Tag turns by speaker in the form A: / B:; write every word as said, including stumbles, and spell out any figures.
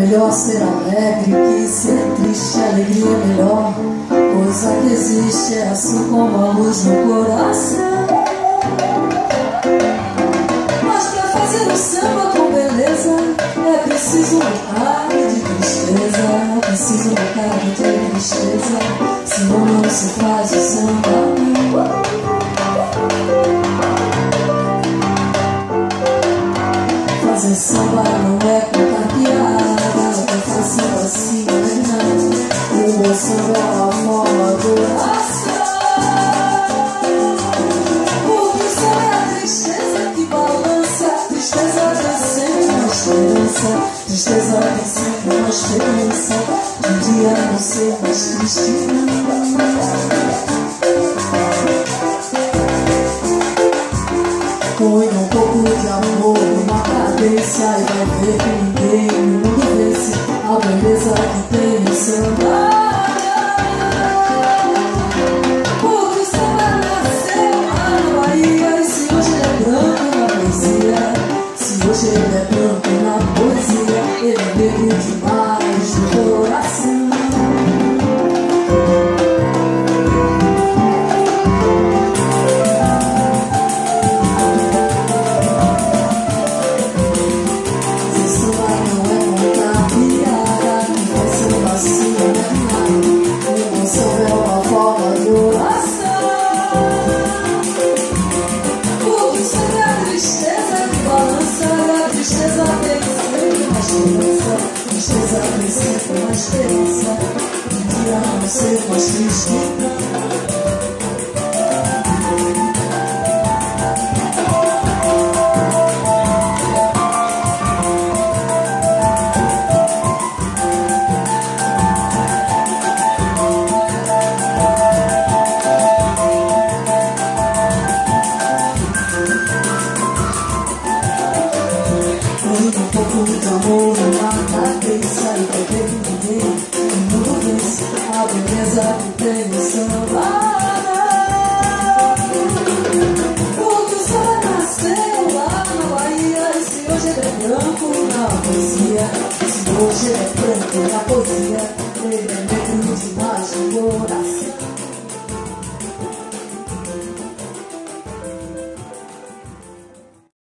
A: melhor ser alegre que ser triste. A alegria é melhor, pois a que existe é assim como a luz no coração. Mas pra fazer o samba com beleza é preciso um bocado de tristeza, é preciso um bocado de tristeza, senão não se faz o samba. Fazer samba não é contar piada, não é fazer assim, não é nada. O meu samba é uma forma de oração. Porque o samba é a tristeza que balança, a tristeza tem sempre uma esperança, tristeza tem sempre uma esperança de um dia não ser mais triste. Põe um pouco de amor numa cadência e vai ver que ninguém no mundo vence a beleza que tem no samba. Porque o samba nasceu lá na Bahia, e se hoje ele é branco na poesia, se hoje ele é branco na poesia, ele é negro demais no coração. Tristeza tem sempre uma esperança de um dia não ser mais triste. Põe um pouco de amor numa cabeça e vai ver que ninguém no mundo vence a beleza que tem no samba. Porque o samba nasceu lá na Bahia, e se hoje ele é branco na poesia, se hoje ele é branco na poesia, ele é negro demais no coração.